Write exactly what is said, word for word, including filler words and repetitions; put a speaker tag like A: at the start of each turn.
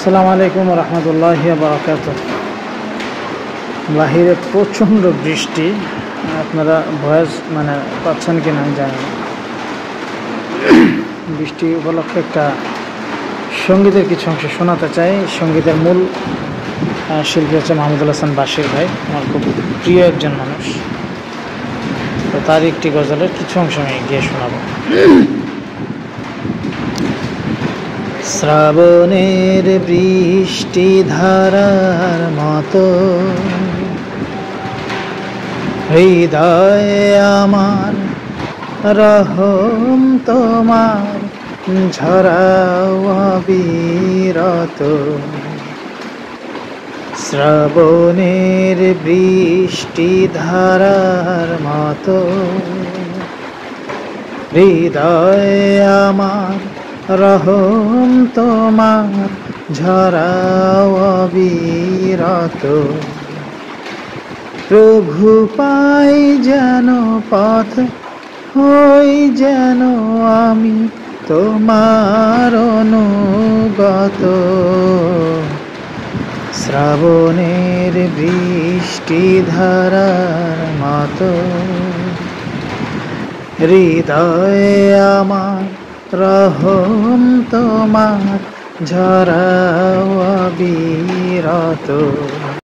A: আসসালামু আলাইকুম রহমতুল্লাহি ওয়া বারাকাতুহু। বাহিরে প্রচণ্ড বৃষ্টি, আপনারা ভয়েস মানে পাচ্ছেন কিনা আমি জানি না। বৃষ্টি উপলক্ষে একটা সঙ্গীতের কিছু অংশ শোনাতে চাই। সঙ্গীতের মূল শিল্পী হচ্ছে মাহমুদুল হাসান বাশির ভাই, আমার খুব প্রিয় একজন মানুষ। তো তার একটি গজলের কিছু অংশ আমি গিয়ে শোনাবো। শ্রাবণের বৃষ্টি ধারার মতো হৃদয়ে আমার রহম তোমার ঝরাও অবিরত। শ্রাবণের বৃষ্টি ধারার মতো হৃদয়ে আমার রহম তোমার ঝরাও অবিরত। প্রভু পাই যেন পথ হই যেন আমি তোমার অনুগত। শ্রাবণের বৃষ্টি ধারার মতো হৃদয়ে আমার রহম তোমার ঝরাও অবিরত।